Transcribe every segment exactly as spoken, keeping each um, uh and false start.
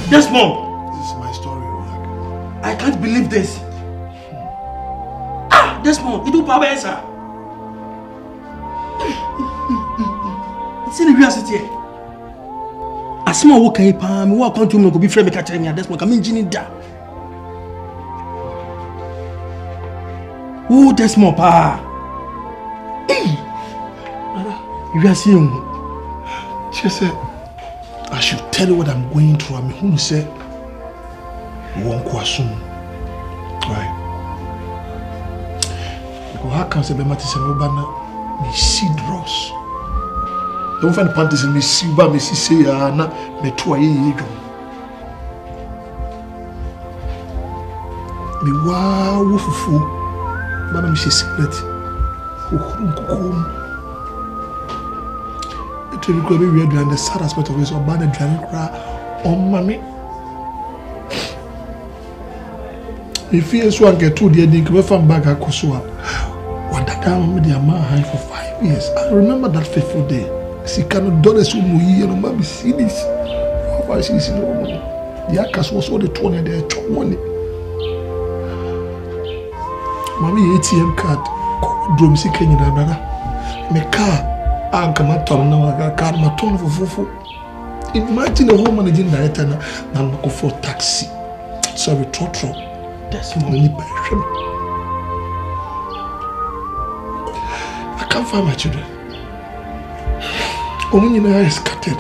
Desmond! This is my story, Olak. I can't believe this. Ah, Desmond, you do power answer. It's in the university. Asma wo kan pa me wo akwantu me go bi frɛ me ka kyerɛ me Desmond ka me ngini da. Oh, Desmond pa. Eh. You are seeing. She said I should tell you what I'm going through. I mean, who said won't assume. Right. Because how can say be matter say no bana me see dross. Don't find the panties in me see ba me see say ya na me to aye ye dwom. Me wa wo fufu bana me see secret. Okurum kukum. It will be weird and the sad aspect of it is or bana dware kra on mama. If you so get to the end, come from back akosua. What that down with the man high for five years. I remember that fateful day. She cannot do this mu year no ma be see this. How I see this no mo. The akas was all the twenty there chop money. Mommy A T M card. Drum si Kenya na brother. Me car anka ma turn na wa car ma turn for fufu. Imagine a home managing director na na go for taxi. Sorry, trotro. That's money by him. I can't find my children. Only now is scattered.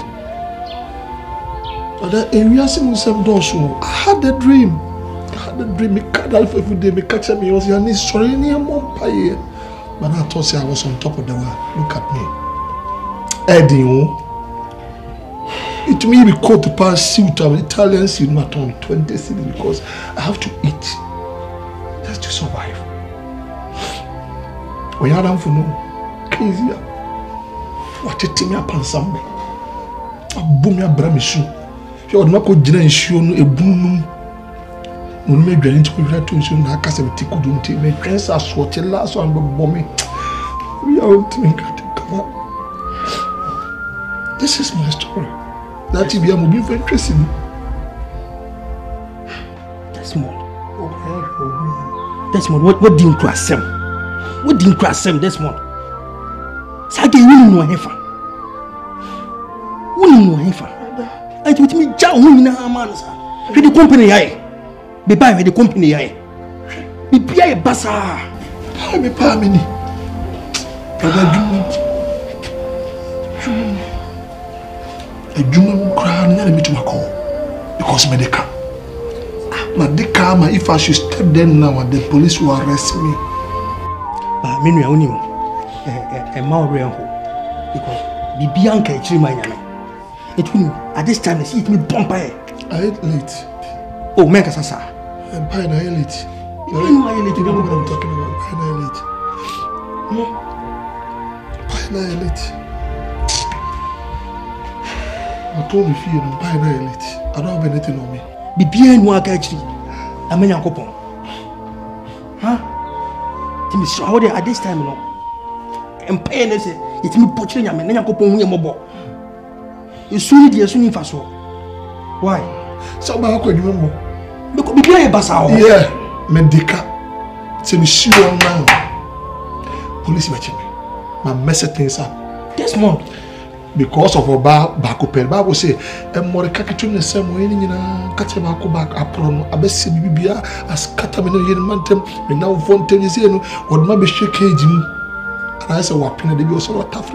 But that area seems some doors. I had a dream. I had a dream. Me catch every day. Me catch me. I was here. Sorry, near Montpellier. But I thought I was on top of the world. Look at me. Eddie, it may be called to pass suit of Italian suit not on twenty cities because I have to eat just to survive. When you're down for no crazy, what a team up on something. A boom your bramishu. You would not go dinner and show a boom. When we get into the two soon, I can't say we couldn't take my friends as what the last one but bombing. We are to make it come up. This is my story. That will be a movie for interesting. Desmond. Desmond, what what didn't cross him? What didn't cross him, Desmond? Sage you know hefa. Who know hefa? I told me John who in a man, sir. With the company I be buy with the company I be be a bassa. How me pa me ni? But a Juma crown near me to my call because medical. Medical, my if I should step there now, the police will arrest me. But me no know a man real because the Bianca is my name. It will at this time see it me bump I ate late. Oh, make us sir. I'm pine I late. You know I late. You know what I'm talking about? Pine I late. Pine I late. I told you fear and buy my elite. I don't have anything on me. Be behind one catchy. I mean, Uncle Pong. Huh? Timmy, so how at this time, no? And paying it, it's me poaching a man, Uncle Pong, your mobile. You soon did soon for so. Why? So, I could remember. Look, be behind Bassau. Yeah, Medica. Say me sure now. Police watching me. My message things up. Desmond. Because of a bar back up, Bible say, and more capital the same way in a catcher back back upon a best bibia as catamino yen mantem, and now Fontaine is in what might be shaking. And I said, what pin the bill so tough.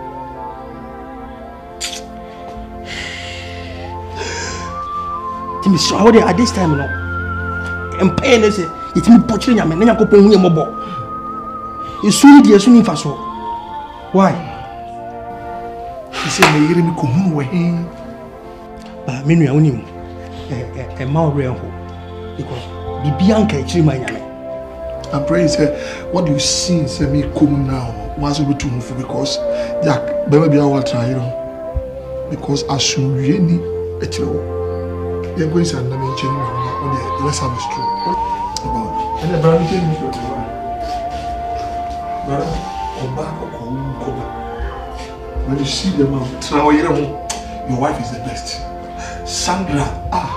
Timmy, so how at this time, no? And paying it, it's me poaching a man, and Uncle Pong, your mobile. You soon did soon for so. Why? He said, "Me hear me come home." But me no onim. Eh eh ma real because the Bianca is my name. I'm praying, say, what do you see? Say me come now. Once we to move because Jack, baby, I will try, you know, because as soon as you need a child, you're going to send them in January. Let's have a stroke. And the brand new thing is what you want. Brother, come back or come come back. When you see them out, your wife is the best. Sandra. Ah.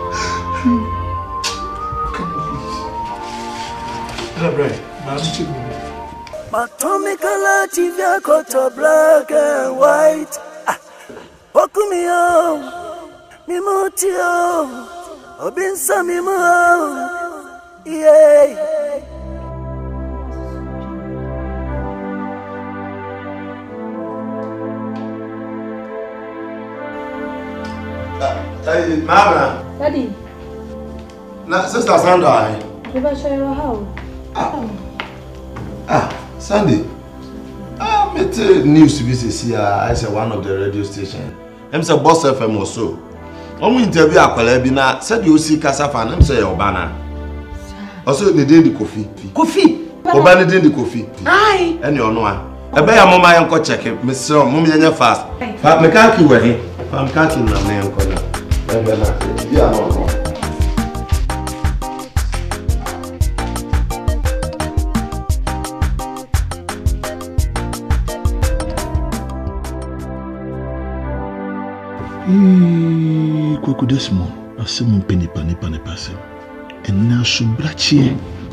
Can you please? Atomical Tivia Cotta black and white. Okumio, Mimotio, Obinsa Mimo. Yeah. Hey, Mama. Daddy. Na sister Sandra. You better show your house. Ah. Ah, Sandy. Ah, me tell news to be here. I say one of the radio station. I'm say Boss F M or so. Omo interview akwala bi na said you see kasa fan. I'm say Obana. Also ne dey the coffee. Coffee. Obana dey the coffee. Aye. Any ono a. Ebe ya mama yanko check. Me say mama yanya fast. Fa me kan ki we he. Fa me kan ki na me yanko na. Ebe na. Ya no no. Kwaku desmo asem mpeni pani pani pasem enna so brachie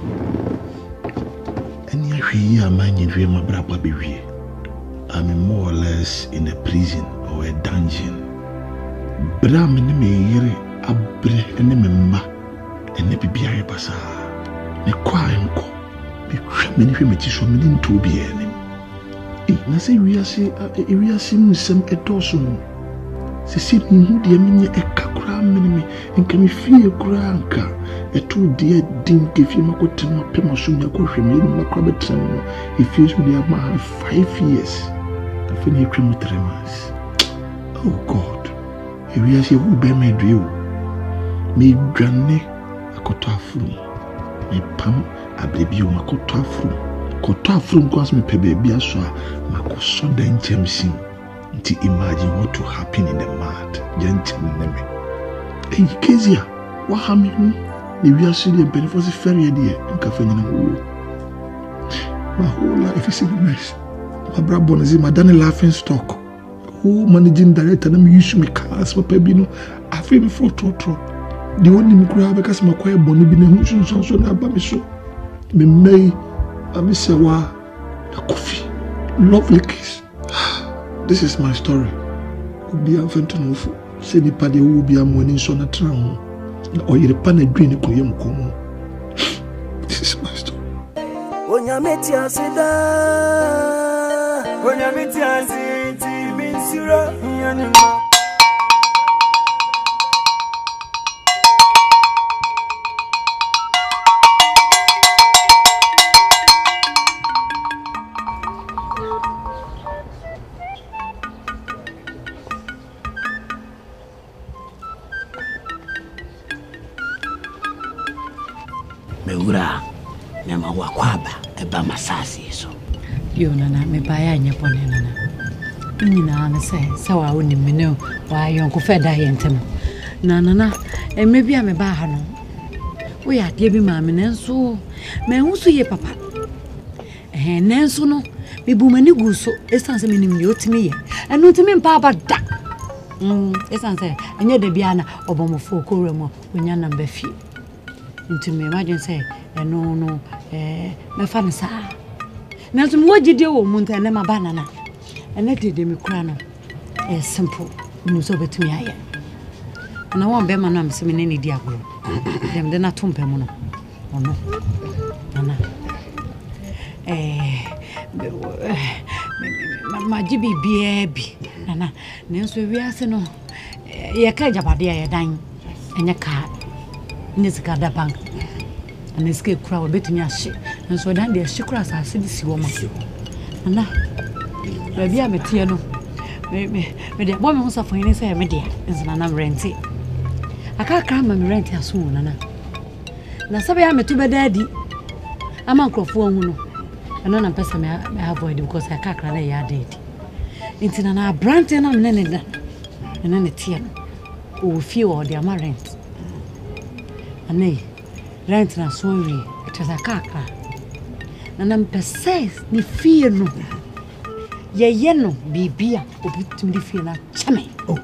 eni ahwe ya manyi dwe mabrapa bewie. I'm more or less in a prison or a dungeon. Bram ni me yere abre eni me mma eni bibia ye basa ne kwa enko bi hwe me ni hwe me ti so me ni nto bi eni e na se wiase e wiase musem etoso no se si mu de menye ekakura menime enka me fie kura anka eto de din ke fie makote no pema so nya ko hwe me ni makra betrem no e fie so de ama five years afi na etwem three months. Oh God, e wi ase wo be me due o me dwane akoto afuru me pam abrebi o makoto afuru koto afuru nko me pe be bia so a makoso dan chemsin. To imagine what to happen in the mad, gentlemen. Hey, Kezia, what happened? The real city benefits ferry idea in Cafeina. My whole life is in a mess. My brother is my Danny laughing stock. Who managing director, and I'm used to me cars for Pebino. I feel me for Trotro. The only grab because my quiet bonny been a motion so so now, but so. Me may, I miss a wa, a coffee, lovely kiss. This is my story. Obi afentonofu se nipa de wo bi amoni so na tra ho na oyire pa na dwene ko yem komo. This is my story. Onyameti asida Onyameti asiti minsira yanima Meura nema wakwaba eba masasi so yo nana me baya nyepone nana nyina na se se wa woni mene wa yonko feda yentem na nana e me bia me ba ha no wo ya de bi ma me nenso me husu ye papa eh nenso no me bu mani guso esanse me nim ye otimi ye enu timi mpa ba da mm esanse enye de bia na obomofo koremo onya na mba fi. Into me imagine say no no eh me fa nsa na so mo gide wo mu nta na ma banana ene de me kura no eh simple mu so betumi aye na won be ma na mse me ne di agro dem de na tompe mu no ono ana eh ma jibi bia bi nana ne so wi ase no ye ka jabade ya dan enya ka nisika da bank and escape crowd betumi ahye nso dan de ahye kura asase di si wo ma ana ba bia metie no me me me de bo me ho safo ni say me de nso na na renti aka aka ma me renti aso wo nana na sabe ya metu be dadi ama nkrofo hu no eno na pesa me avoid because aka aka na ya dead ntina na brand na me ne ne na ne tie no o fie wo de ama rent ane rent na so wi tesa kaka na na mpese ni fie no ye ye no bibia obitum di fie na chame Oh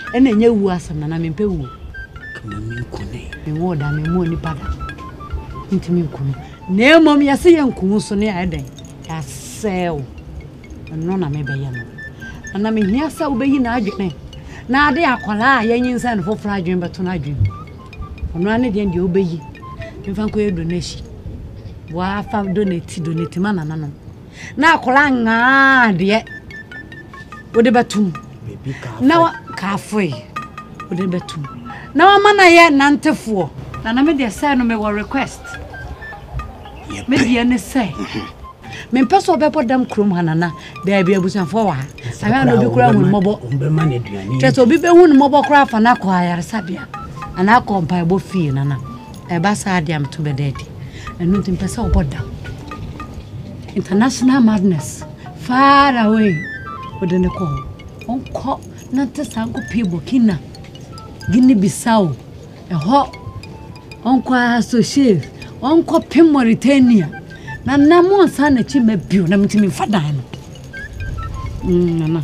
ene nya wu asam na na mempe wu kama minkune me wo da me mo ni pada ntimi nkunu na mom ya se yankunu so ne ayeden ya sew no na me be ye no na me hia sa wo be yi na adwene na ade akwala ya nyinsa no fofra adwen beto na adwen ono ane de ndi wo be yi mfa nko ye donation wa fa donate donate mana nano na akwala nga de wo de betum na ka foi wo de betum na wa mana ye nantefo na na me de say no me wo request me de ne say me peso be podam krom hanana da bia busanfo wa aha no bi kura hu mobo umbe ma ne duane teso bi be hu mobo kura fa na kwa yare sabia ana ko mpa bo fie nana e ba sa ade am to be dedi enu tim pesa obodam international madness far away odene ko onko na tesa nko pibo kina Guinea Bissau eho onko associate onko pim Mauritania na namo sa na chi mabio na mtimi fadan no mm nana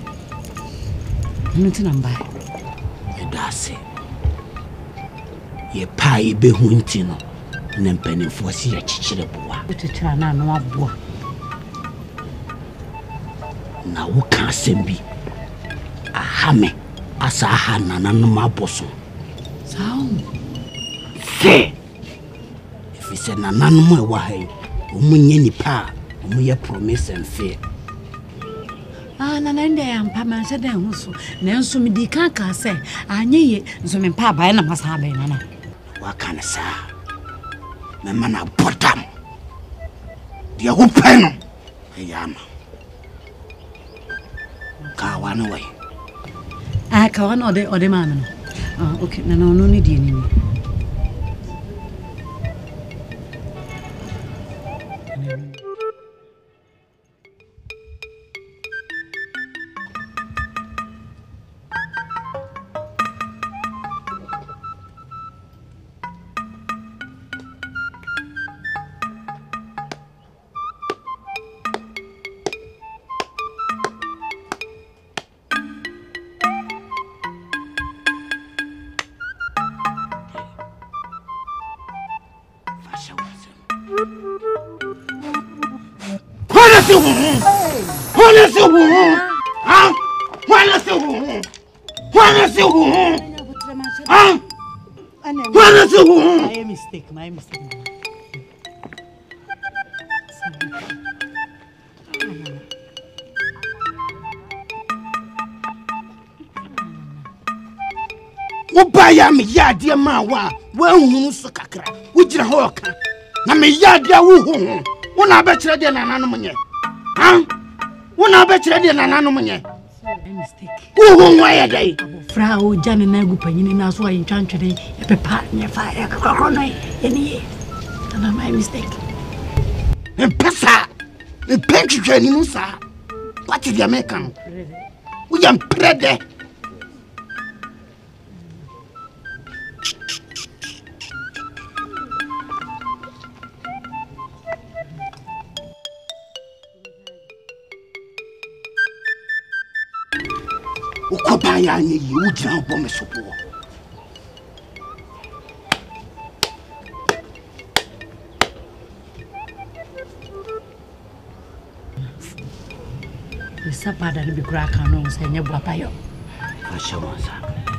nti namba edase ye pai be hu nti no na mpanefo si ya chichire boa chichira na no aboa na wo ka sembi ahame asa ha nana no maboso sao se if se nana no e wa hai omunye nipa omuye promise and fear ah nana nde ya mpa man se den hu so na enso mi di kan ka se anye ye nso me mpa ba na masa ba nana wa kan sa me mana botam dia wo pen ayama ka wa no we ah ka wa no de ode ma no ah okay nana no ni di ni Huh? What is it? What is it? Huh? What is it? My mistake, my mistake. Ubaya mi yadia ma wa wa hunu so kakra ujira ho ka na mi yadia wo hu wona ba kire de nana no munye ha wona ba kire de nana no munye My mistake. wo hu wa ya dai Fra o jane na gu panyini na so ayi twantwere e pepa nye fa e kakro no e ni na my mistake. en pesa en pentwe ni no sa what is the american we am prede ukobaya ni yi ujira obo mesopo Esa pada ni bikura kan no se nye bua payo. ashawanza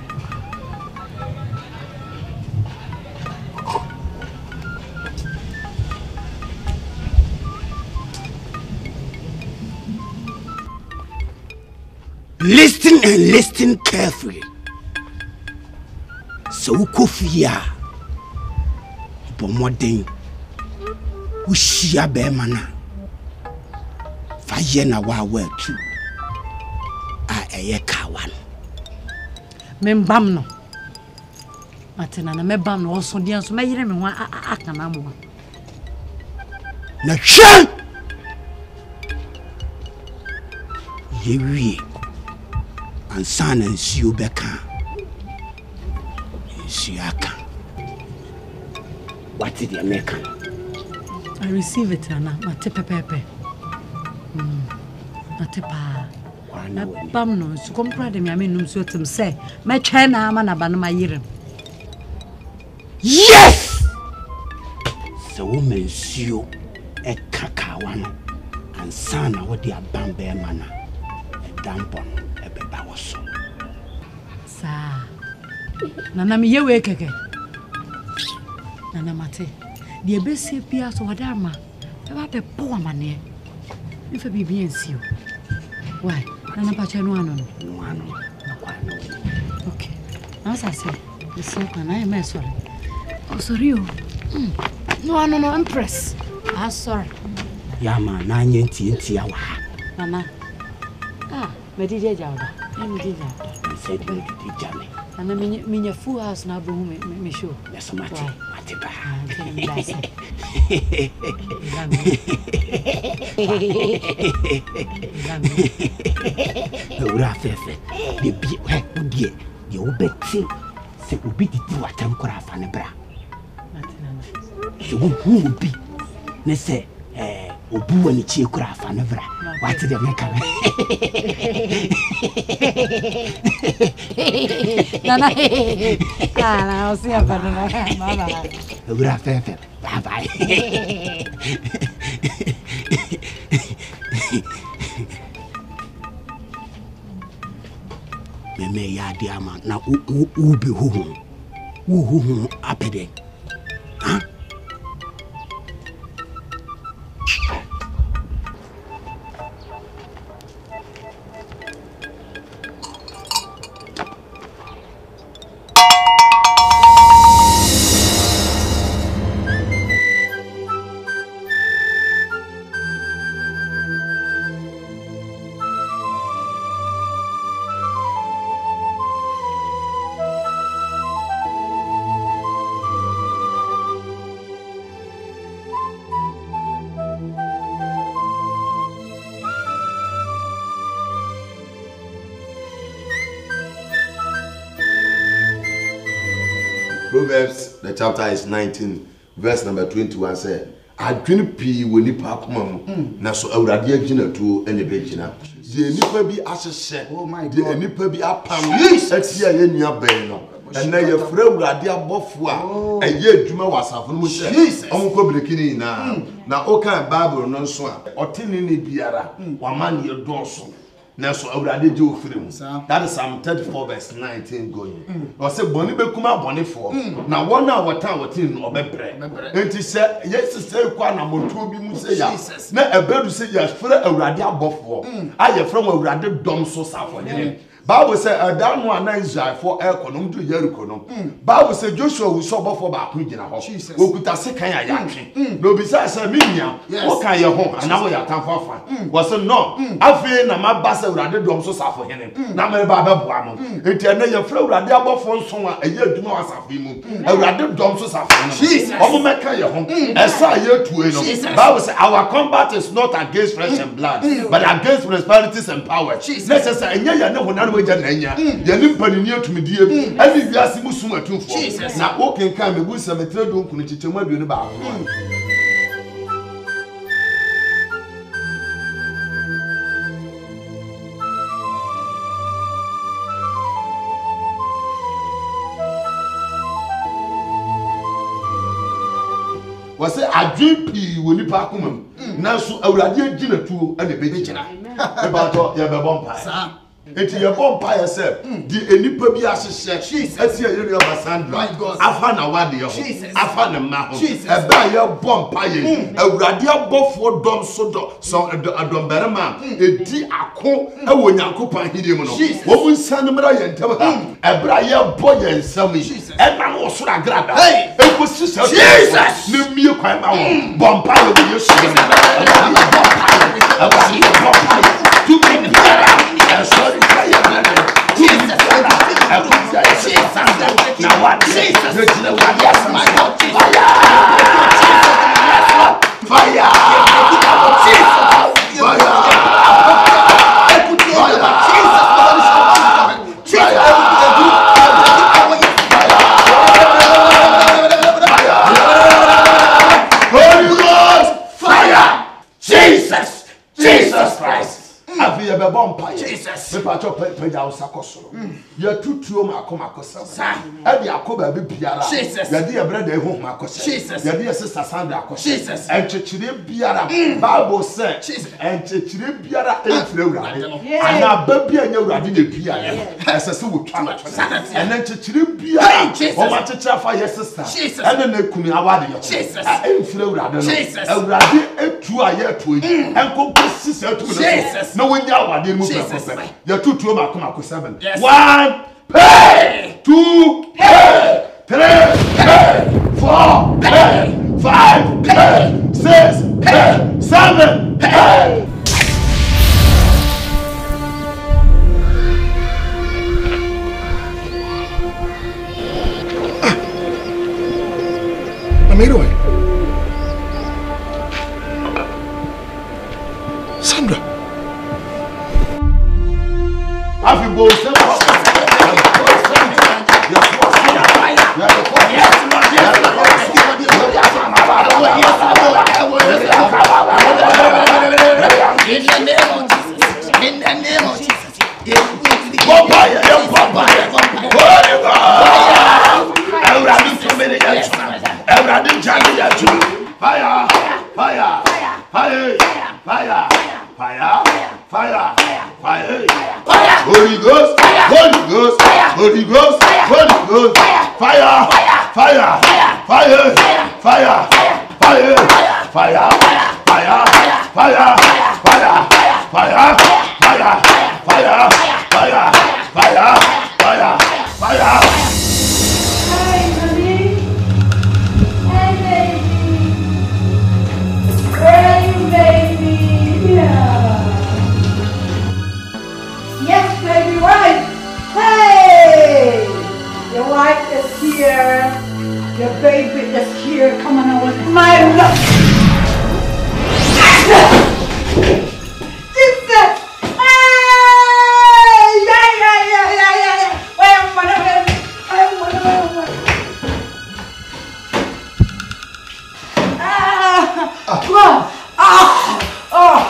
Listen and listen carefully. So ukofia bomodin ushia be mana faye na wa wa tu a eye kawan Membam no. Matena na mebam no oso dia so meyire me ho aka na mo. na hwe yewie ansana nsuo beka nsuo aka what did the American I receive it ana mate pepepe. Mm. Mate pa. na bam no so kompra de me amenum so tem say me twa na ama na ba no mayirem. Yes! So woman sio e kakawa no ansana wo dia bambe mana e dampon e beba wo so. Sa. Nana me yewe keke. Nana mate. Die bese pia so wadama. E ba be po amane. Ifa bibi ensio. Why? Nana pa cha no ano no. No ano. Na kwa no. Okay. Na sa se. Ese kana e me sorry. Oh sorry. Mm. No ano no impress. Ah sorry. Yama na nye nti nti awa. Nana. Ah, me di je jawda. Me di jawda. Me say di di jame. Nana minya minya full house na bro me me show. Yes mate. Mate ba. Ura fefe. De bi he udie. Ye obeti. Se obi didi watam kora afa ne bra. Mate nana. Se wo hu obi. Ne se eh obu wani chi kora afa ne bra. What the make am? Nana. Ah, na o sia pa na. Mama. Ura fefe. Bye bye. Me ya diama na u u u be hu hu. Hu hu hu apede. Huh? Proverbs, the chapter is nineteen, verse number twenty-one says, I drink pee when you park mum. Now, so I would have dinner to any bejina. The nipper be assessed. Oh my God. The nipper be up and let's hear in your beno. And now your friend would have dear bofwa. And yet, Juma was half from Jesus. Uncle Bikini now. Now, okay, Bible non swan. Or tin in the biara. One man your dorsal. Now, so I would have do film. That is Psalm thirty-four, verse nineteen going. Or say, Bonnie Becuma Bonnie for. Now, one hour time what in or bebre. And he said, yes, to say, Quana Montobi Musea. Now, a bird to say, yes, for a radia buffalo. I have from a rather dumb so for him. Bible say a down one Israel for econom to Jericho. Bible say Joshua will sober for back in a house. Who could I say, can I yakin? No, besides a million. What can your home? And now we are time for fun. Was a no. I feel my bass rather dumb so for him. Now, my Baba Bramon. It tell your flow rather about phone someone a year to know us of him. A rather dumb so for Jesus. Oh, my can your home. As I hear to it. Bible say our combat is not against flesh and blood, but against principalities and powers. Necessary. And yeah, no one. Jananya, Yanim near to me, dear, and if you ask him to two for now, walking come a good cemetery, don't put it to my doing about. Was it a drink pea when you park home? Now, so I would have dinner too and a bit about your vampire. Enti ye bon pa yourself di enipa bi ahyehyɛ ati ye re Sandra afa na wade ye ho afa na ma ho e ba ye bon pa ye awurade abofo dom so do so adom berema edi ako e wo nyankopɔn hidi mu no wo bu nsan mra ye ntam ha e bra ye bo ye nsam yi e na wo so agrada e ko sisa Jesus ne mie kwan ma wo bon pa ye wo Yesu ne bon pa ye awurade bon pa ye tu me biara sorry Jesus, Jesus, now what? Jesus, yes, my God, fire, fire, Jesus, fire, Jesus, Jesus Christ. I feel a bomb, Jesus. Me pa cho peja wo sakosoro. Ya tutuo ma akoma akosam. Sa. E de akoba bi biara. Ya de ya brother ehu ma akosam. Ya de ya sister Sandra akosam. Enchechire biara. Bible say. Enchechire biara enfre urade. Ana ba bia nya urade na bia ya. Esese wo twa na twa. Ena enchechire biara. O ma checha fa your sister. Ena na kunu awade yo. Enfre urade no. Urade etu aye etu yi. Enko sisi etu no. No wonya awade mu papa. Ya tutuo ma akoma akosam. One pay, two pay, three pay, four pay, five pay, six pay, seven pay. Amigo, Sandra. Have you both said what? In the name of Jesus. In the name of Jesus. Fire! Fire! Fire! Fire! Fire! Fire! Fire! Holy Ghost! Holy Ghost! Holy Ghost! Holy Ghost! Fire! Fire! Fire! Fire! Fire! Fire! Fire! Fire! Fire! Fire! Fire! Fire! Fire! Fire! Fire! Fire! Hi, honey. Hey, baby. Where are you, baby? Yeah. Yes, baby, wife. Hey, your wife is here. Your baby is here. Come on, I want my love. Jesus. Hey, yeah, yeah, yeah, yeah, yeah, yeah. Wait a minute, wait a minute. Wait a minute, wait a minute. Ah, ah, ah, ah.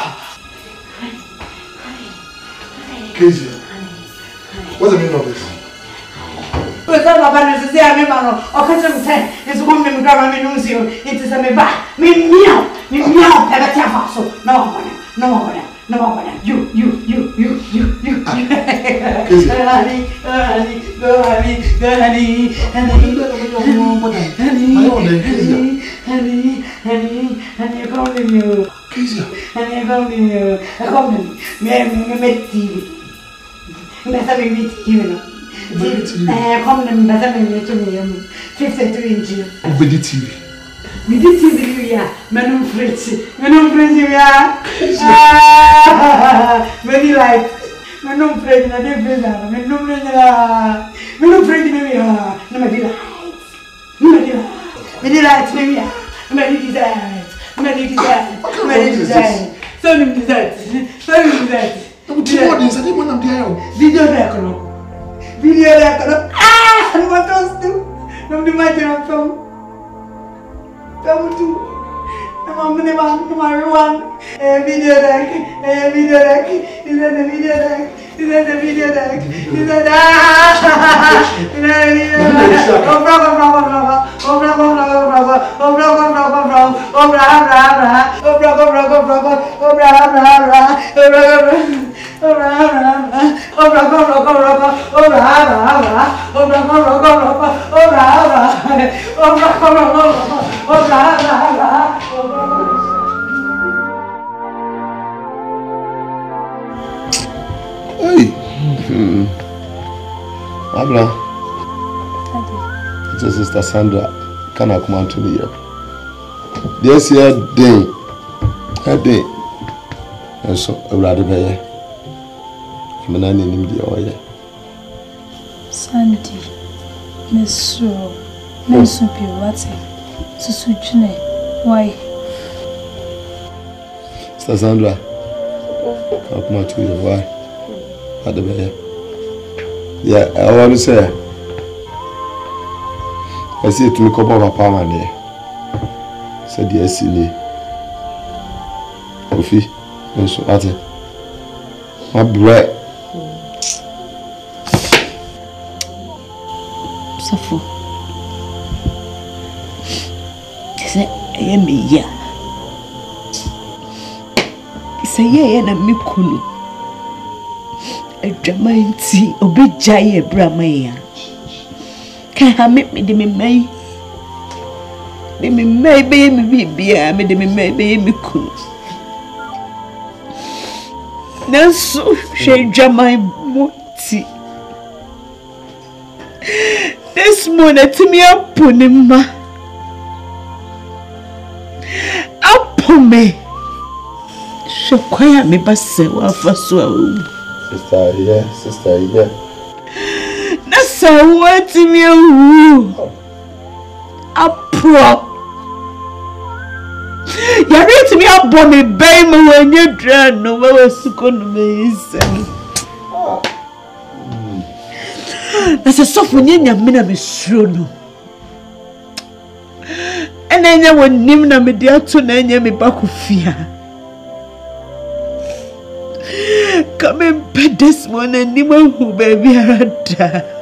Kezia, what's the meaning of this? Because all my parents say I'm a man, or catch them ten, it's one me grandma me knows you, it is a me back, me meow, me meow, have a tafaso, no one, no one, no one, you, you, you, you, you, you, honey, honey, honey, go honey, go honey, honey, honey, honey, honey, honey, I'm calling you, Kezia, honey, I'm calling you, I'm calling you, me, me, me, T V. Better me meet you know. Eh, come and better me meet you. Fifty-two inches. Obedi T V. We did T V, yeah. Menum Fritz. Menum Fritz, yeah. Ah, very light. Menum Fritz, I didn't feel that. Menum Fritz, Menum Fritz, yeah. No, my dear. No, my dear. My dear, it's me, yeah. My dear, desire. My dear, desire. My dear, desire. So, you desire. So, you desire. Two more days, I didn't want them there. Video record. Video record. Ah! And what else do? Don't imagine a film. Film two. Number one, number one. Video record. Video record. Is that the video record? Is that the video record? Is that ah? Is that the video record? Oh, bravo, bravo, bravo. Oh, bravo, bravo, bravo. Oh, bravo, bravo, bravo. Oh, bravo, bravo, bravo. Oh, bravo, bravo, bravo. Oh, bravo, bravo, bravo. Oh, bravo, bravo. Oh, bravo, bravo. Oh, bravo, bravo, bravo. Oh, bravo, bravo. Oh, bravo, bravo, bravo. Oh, bravo, bravo. Oh, bravo, bravo, bravo. Oh, bravo, bravo. Oh, bravo. Hey. Hmm. Abla. It's your sister Sandra. Can I come out to me here? This here day. A day. And so, I rather be here. I'm not in the oil. Sandy. Miss So. Miss Supi, what's it? Susujune. Why? Sister Sandra. I'll come out to you. Why? At the bear. Yeah, I want to say. I see it to me couple of apartment there. Said yes, silly. Kofi, and so at it. My bread. Safo. Say, I am a year. Say, yeah, and a mikulu. A dramainty, obey Jay Bramaya. Can I make me the may? The may be me be a me the may be me cool. Now, so she Jamai Moti. This morning to me upon him. Upon me. She quiet me, but say, well, for so. Sister, yeah, sister, yeah. That's a word to me. A pro. You're ready to me up on me, baby, when you're drowned. No, I was going to be. That's a soft one in your minute, Miss Shrono. And then you will name me dear to name me back of fear. Come in bed this morning, Nemo, who baby, I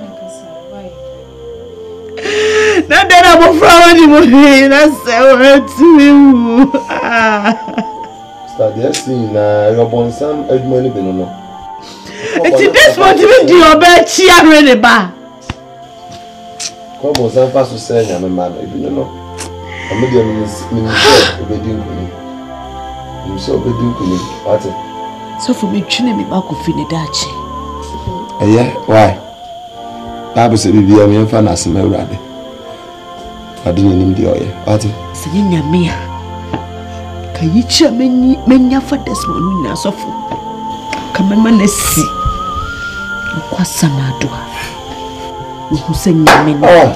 now that I'm a flower, you will hear us to you. Start the scene, your bon son, Edmond Benono. It's this one to be your bed, she already back. Come on, some fast to say, I'm a man, if you know. I'm a minister, obeying me. You so obeying me, what? So for me, chilling me back of Finidachi. Yeah, why? Bible said, "Be a man, fan as a man." I didn't need the oil. What? Saying ya me. Can you cheer me? Many for this morning, as of come a man, see. What's some adwa? Who sing ya me? Oh,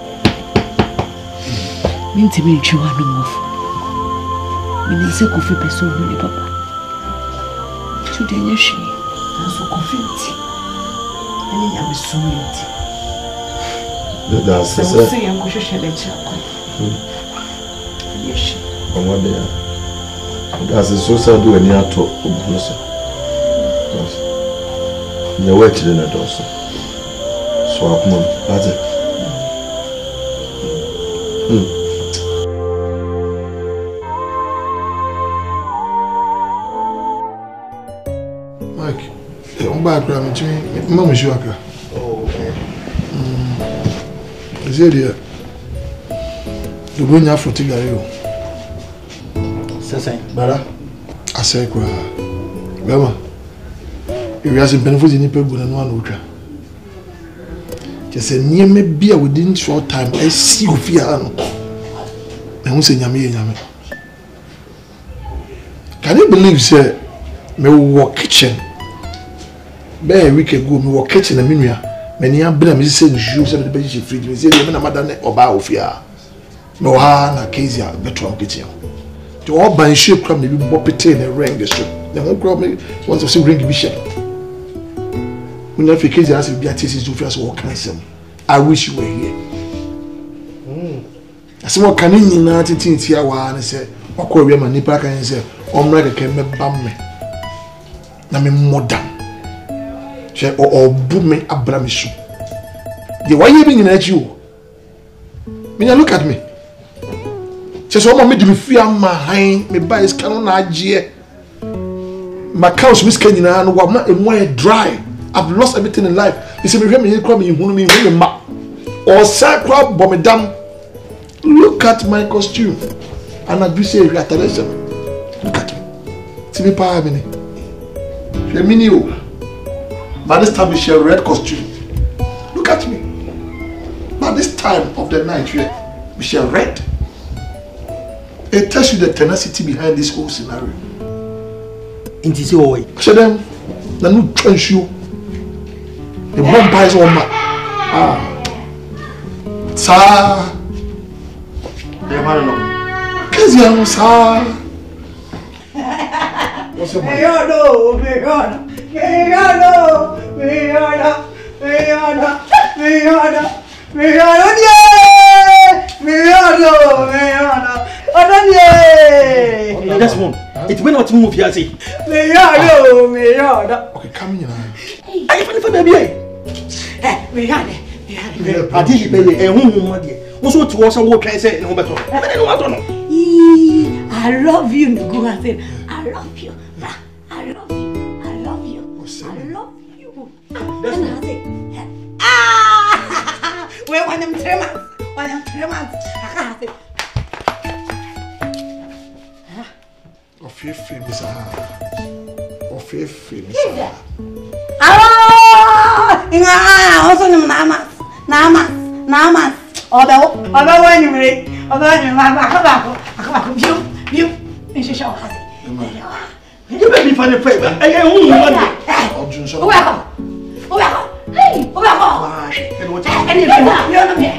mean to me, you are no more. Meaning, say, coffee, person, really, papa. Today, you she, and so coffee. And I am so empty. That's the same. I'm going to share the chapel. Yes, I'm one day. That's a social do any at all. You're waiting in the door. So I'm on. That's it. Mike, I'm back. I'm doing. Mama, you are. Is it here? You bring your fruit together. Sensei. Brother, I say, Grandma, if you have some benefits in people, then one ultra. Just say, near me beer within short time. I see you fear. And who say, Yami, Yami? Can you believe, sir? Me walk kitchen. Be a week ago, me walk kitchen a minute. Many are been a saying, you said the baby fridge. Me say, you mean a madam or bow fear. No, ha, na case, I bet you kitchen. To all by ship come, maybe more petty and ring the ship. Then won't grab me once to see ring bishop. When you have a case, I ask if Beatrice to first walk handsome. I wish you were here. I said, what can you not think here? One and say, what could be my nipper can say, I'm ready to come bam me. Na me modern. She or or boom me abramishu. The why you being at you? When you look at me. She said, "Mama, me do me fear my hand. Me buy is canon idea. My cows miss Kenya and what not more dry. I've lost everything in life. You see me hear me call me you me me ma. Or sacred bomb down. Look at my costume. And I do say retaliation. Look at me. See me power me. She mini you. By this time, we share red costume. Look at me. By this time of the night, we share red. It tells you the tenacity behind this whole scenario. In this way, so then, the new trench you. The one buys on my. Ah, sir. The man no. Cause you are sir. What's your me no, me no. Meyana, Meyana, Meyana, Meyana, Meyana, yeah, Meyana, Meyana, Adanye. That's one. It may not move here, see. Meyana, Meyana. Okay, come here. Are you funny for baby? Hey, Meyana, Meyana. I did pay a woman, my dear. Also, to us, and what can I say? No better. I don't know. I love you, Go and say, I love you. I love you. I love you. I love you. And I say, ah, where one of them tremors, one of them tremors. I say, of your famous, of your famous. Ah, ah, also no namas, namas, namas. Although, although when you read, although you have a cabacco, a cabacco, you, you, you should show us. You make me find a favor. I get home. Welcome. Welcome. Hey, welcome. And what's and you know me.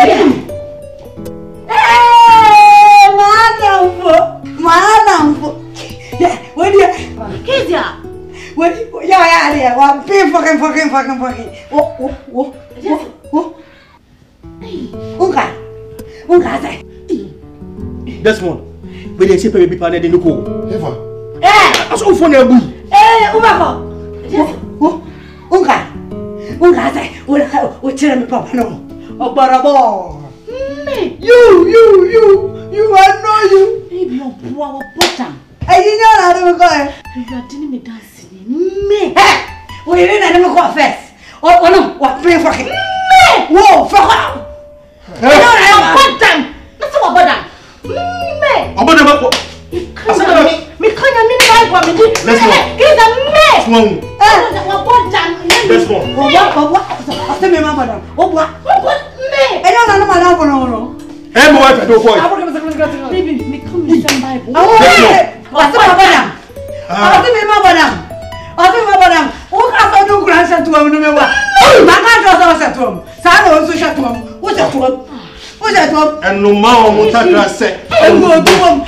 Hey, madam, madam. Yeah, what do you? Kids, yeah. What? Yeah, yeah, yeah. One big fucking, fucking, fucking, fucking. Oh, oh, oh, oh, oh. Unga, unga say. Desmond, we dey say baby partner dey no go. Eva. Eh, aso phone na bu. Eh, Ubako. Unga, unga say. O o tire me papa no. Ogborobo. Me, you, you, you, you I know you. Baby, your poor bottom. Eh, you know how to go. You are telling me dancing. Me. Eh, we didn't let me go first. Oh, oh no, what pray for him? Me. Whoa, fuck up. No, no, bottom. That's what bottom. Me. Obodo ba ko. Me kanya me na gwa me di. Let's go. He's a me. Small. Eh, what bottom. Let's go. Oh, what, oh, what? Tell me, my bottom. Oh, what? What me? I don't know, no, no, no, no. Hey, my wife, do boy. Baby, me come with some Bible. Oh, what's my bottom? Oh, tell me, my bottom. Oh, tell me, my bottom. Who can't do grandson to him? No matter. My grandson was at home. Son also shut home. What's that home? What's that home? And no more Mutaka say. And go to him.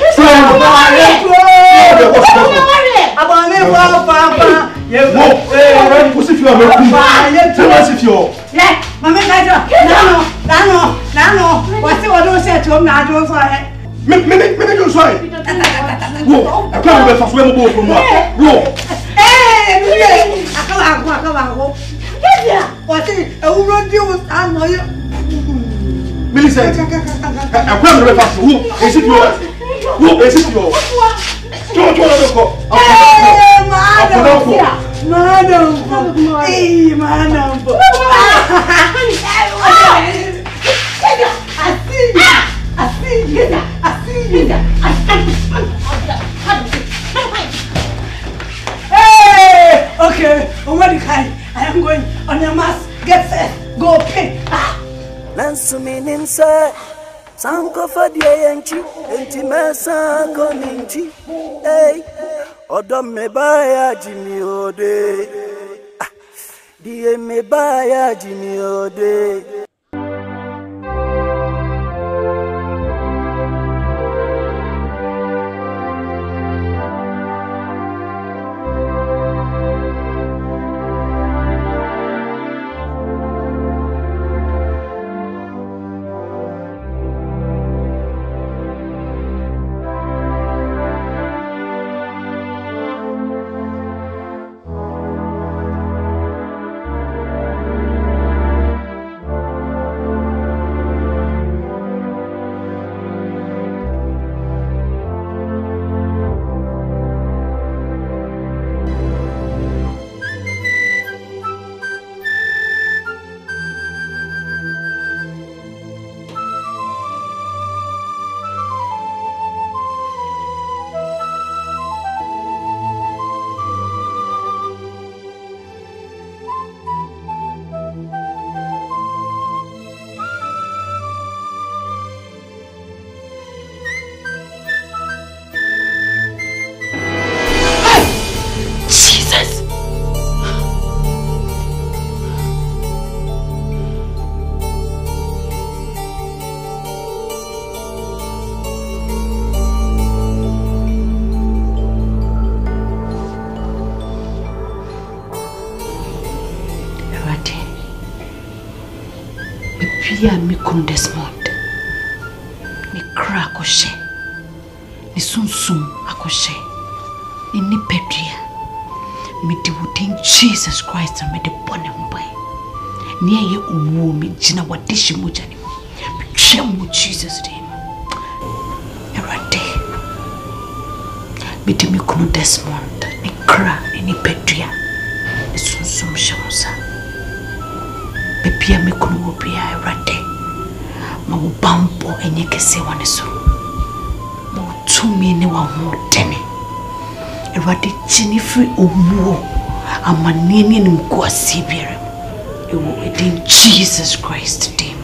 About me, Papa. Yeah, pussy if you are making. Tell us if you're. Yeah, Mamma Gajo. No, no, no, no. What's the one who said to him? I don't say. Me, me, me, me, you try. Go. I can't wait for swim boat from what? Go. Hey, I come out, I come out. Yeah, what's it? I will run you with I know you. Millicent, I can't wait for who is it yours? Who is it yours? Don't you want to go? Hey, madam. Madam. Hey, madam. I see you. I see you. I see you. Hey, okay. Already kind. I am going on your mask. Get set. Go pay. Nansu mininsa. Sanko fadie yanchi. Enti mesa koninchi. Hey. Odom me baya Jimmy Ode. Die me baya Jimmy Ode. Pia mi kun Desmond. Ni kra akoshe. Ni sunsum akoshe. Ni nipedria. Mi di within Jesus Christ and me de bone mbai. near ye woman, Gina, what dish you much anymore. Shame Jesus' name. Every day. Bidi me kuno Desmond, ni kra, ni Petria, ni sunsum shamusa. Bebia me kuno wobia every day. Ma wo bambo enye kese wane so. Ma wo tumi ne wa ho dene. Every chini free omuo amanene ni mkwasi biere. Ewo edin Jesus Christ name.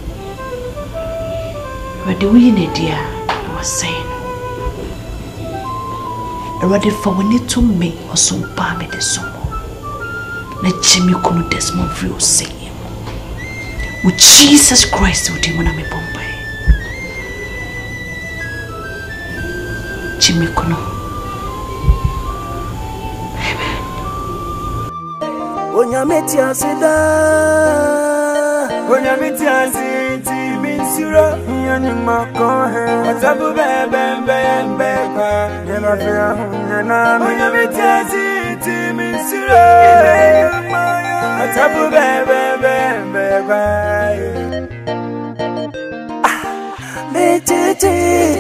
Every we ne dia I was saying. Every for we need to me or some palm the sumo. Na chimi kuno Desmond free o say. With Jesus Christ would you wanna me bomba? Jimmy Kono. Amen. Onyameti asida. Onyameti asiti minsura. Yani makohe. Atabu bebe bebe kwa. Nema fia hunyana. Onyameti asiti minsura. Atabu bebe bebe kwa. Me titi.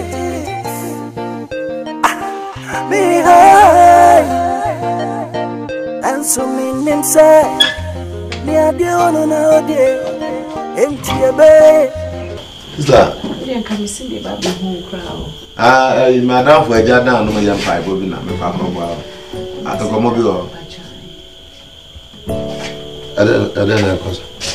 Me high. And so me inside. Me a de ono na ode. Empty a bay. Sister. You can see the baby home crowd. Ah, madam for a jada no yam five bobina me pa ko ba. Atoko mo bi o. Ada ada na ko.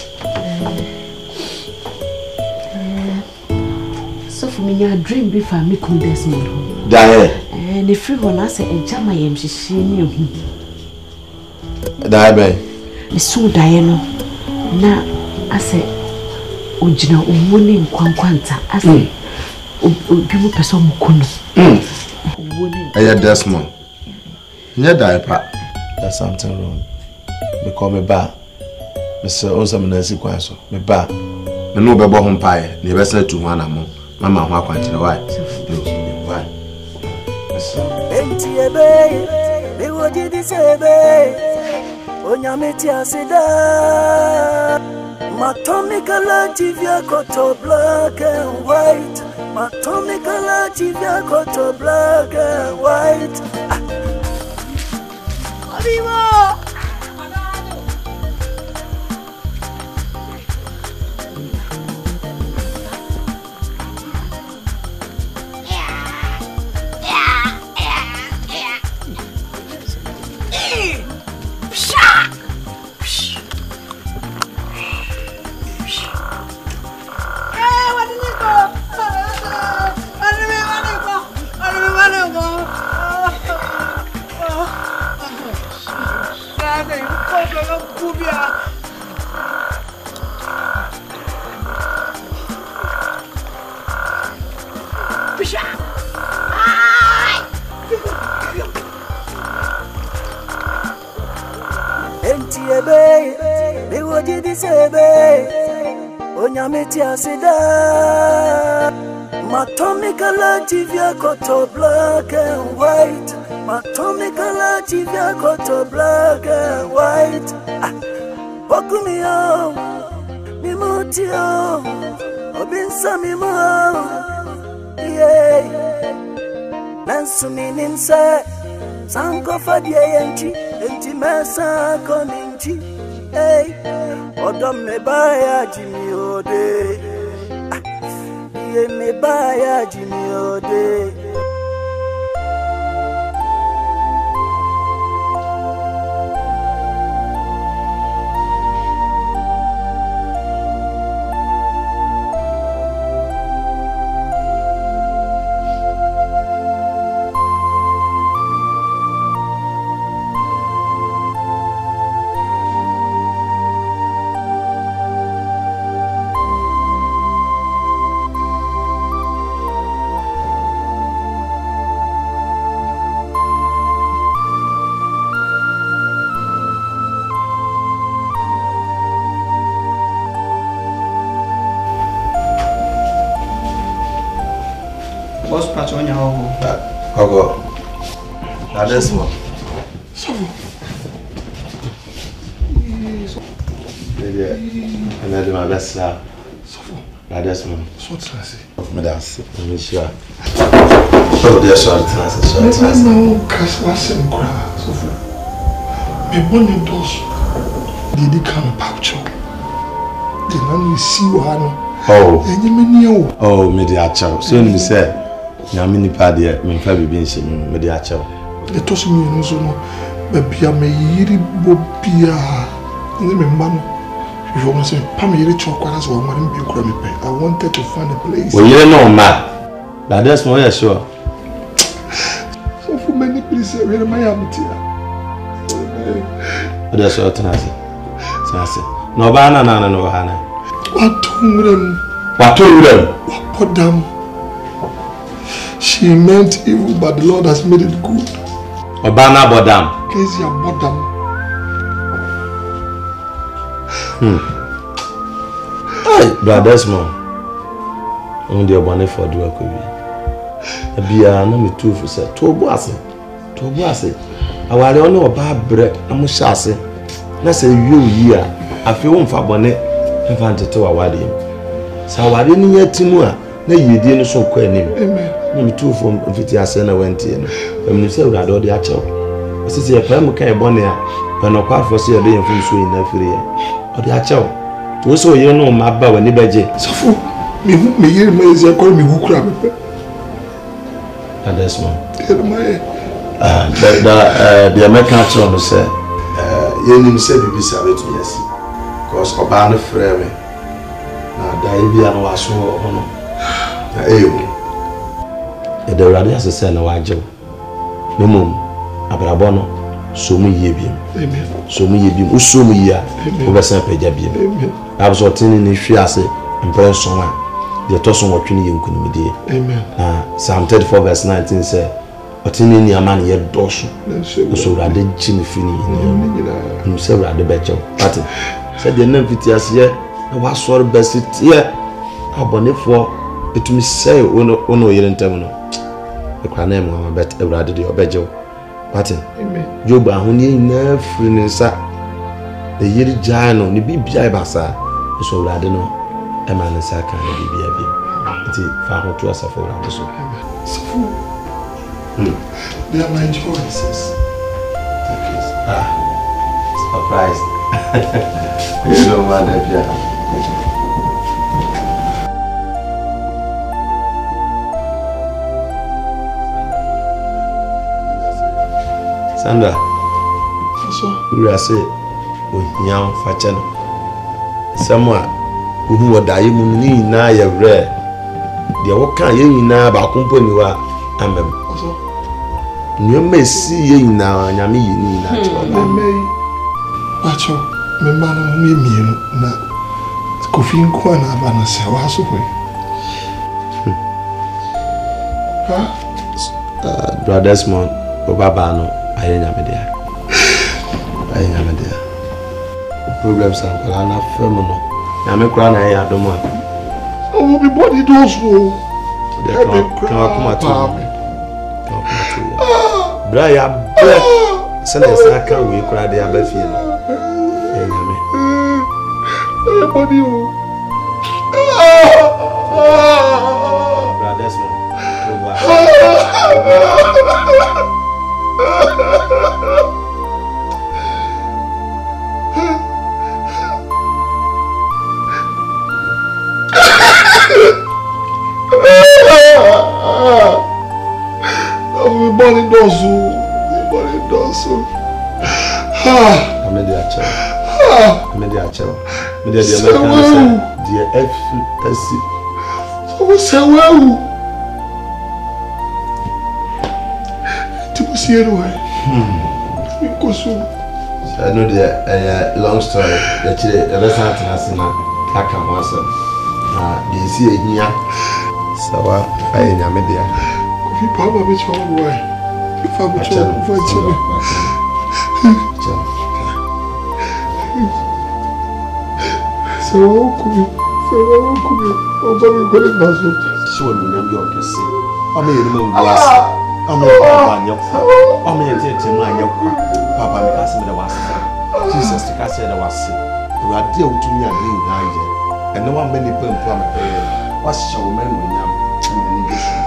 So for me a dream before me come Desmond. Dae. Eh, the free one I say e jama yem hihie ni hu. Dae be. Me so dae no na ase ojina omone nkwankwanta ase obi mu pese omukono. Mm. Aya Desmond. Nya dae pa. There's something wrong. Me call me ba. Me say on some na si kwan so. Me ba. Me no be bo ho mpae. Ne be say tu hwana mo. Mama ho akwankyere why? Why? Enti ebe, me woji di sebe. Onyameti asida. Matomikala tivya koto black and white. Matomikala tivya koto black and white. Arriba! Enti ebe, me woji di sebe. Onyameti asida. Matomikala tivya koto black and white. Matomikala tivya koto black and white. Bokumio, mimutio, obinsa mimo. Yeah, Nansumi ninsa, sanko fadye yenti, enti mesa koninti. Hey, odom me baya jimi ode. Ye me baya jimi ode. Boss patch on your home. Ogo. Now this one. So. Baby, dear. And I do my best, sir. So for that's one. So what's I say? That's I'm sure. Oh, dear, sorry, that's a short. No, because I said, so for me, one does. Did he come about you? The man we see one. Oh, and you mean you? Oh, media chow. So you say, Yamini Padia, me fabi being seen, media chow. The toss me no so no, baby, I may yiri bobia. In the man, you want to say, Pammy chocolate or one be crummy. I wanted to find a place. Well, you know, ma. But that's more sure. So for many places, where am I am here? That's what I say. No banana, no, no, Hannah. What told them? What told them? What put them? She meant evil, but the Lord has made it good. Obana Bodam. Kezia Bodam. Hmm. Hey, brother Desmond. On the bonnet for do a query. A beer, no me too for say, to bossy. To bossy. I will only a bad bread, I'm a chasse. Let's say you year. I feel one for bonnet. If I to a wedding. So I didn't yet Timua. No, you didn't so quite name. Amen. Me too from Fitias and I went in. When you say that all the actual. This is a Pamuka Bonia. When a part for see a day from Swing every year. Or the actual. To so you know my bow and Nibaje. So for me, me hear me as I call me who crab. And that's one. Uh, the American children say, you didn't say you be savage, yes. Because Obana frame. Now, Davy and was so honor. The radius is a wajo. No moon, Abrabono, so me yebim. Amen. So me yebim, Usum ya, over San Pejabim. I was attending in Fiase and praying someone. The Tosson what you need could be. Amen. Psalm thirty-four, verse nineteen say, attending your man yet dorsal. So I did chin fini in several the better. But said the name Fitias here, and what sort of best it here? How bonnet for it me say, Ono Yen Terminal. The craname on my bet ever did your bejo. But Joba, who need never free in sa the year giant on the B B I Bassa. So I don't know. A man is a kind of B B I. It's far to us for our so. They are my choices. Ah, surprised. You know, man, if you Sandra, so we are say, with young Fachano. Someone who would die, you need now your rare. The what can you now about company? I'm a you may see ye now, and I mean, you may. Watch out, my man, me, me, na coffee in corner, and I say, what's away? Huh? Brother Desmond, Baba, no, I ain't a media. I ain't a media. Problems are not phenomenal. I'm a crown, I don't want. Oh, my body does so. Come at me. Brian, send us a can we cry the other field. Everybody, brothers, Everybody does so. Everybody does so. I'm a dear child. I'm a dear child. I'm a dear American. Dear F. S. So we say, well, to see anyway. We go so. I know the long story. The chile, the restaurant in Asina, Kaka Massa. The see here. So I am a dear. If you papa me to all way, if I would tell you for it, so could you, so could you, oh, but we got it now. So, you know, you're see. I mean, you know, I'm a your I'm a tent in my yoke. Papa, me asked me the was Jesus to catch the was. Awurade a wotumi ade nyinaa yɛ. Ɛne wa mɛ nipa mpo amepɛyɛ. Wahyɛ wo mɛ no nyam. Ɛne bi so.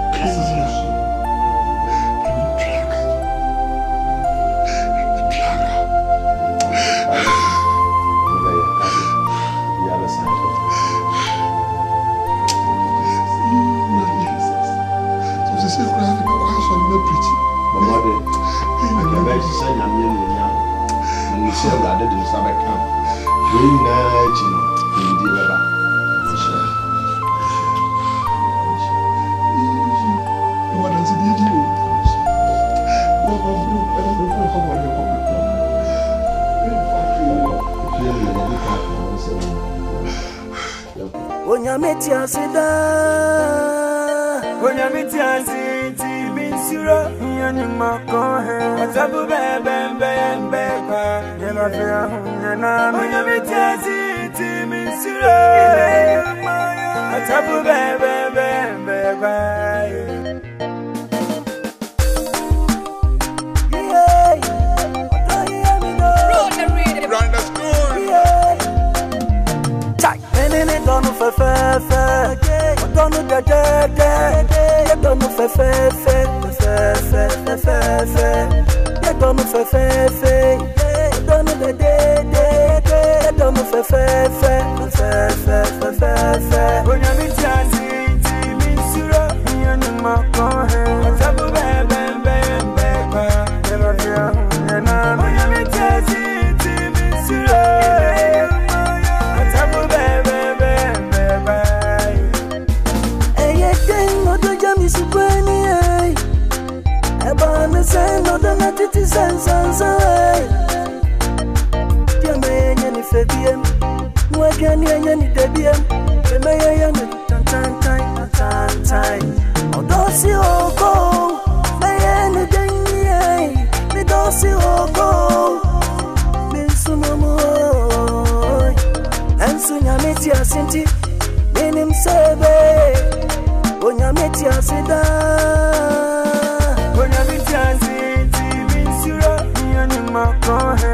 Onyamitia sida Onyamitia siti minsura Yani makohe Atabu bebe bebe kwa Yema fia hunyana Onyamitia siti minsura Atabu bebe bebe kwa Don't fe fe fe, don't de de de, don't fe fe fe, fe fe fe fe fe, don't fe fe fe, don't de de de, don't fe fe fe, fe fe fe fe fe. When you meet Janzi, Jimmy Sura, you know my cohe. Tabu bebe bebe bebe, never fear, never. When you meet Janzi, Jimmy Sura, tabu bebe. Say no, don't let it sense, sense. Dear man, any Fabian, no, I can't hear any Debian. The mayor, tan tan tan tan tan. Oh, don't see all go. May any day, me don't see all go. Miss Sumo, and soon I meet you, Sinti. Name him Sebe, when you meet you, Sida. When you meet Janzi, Jimmy Sura, you know my cohe.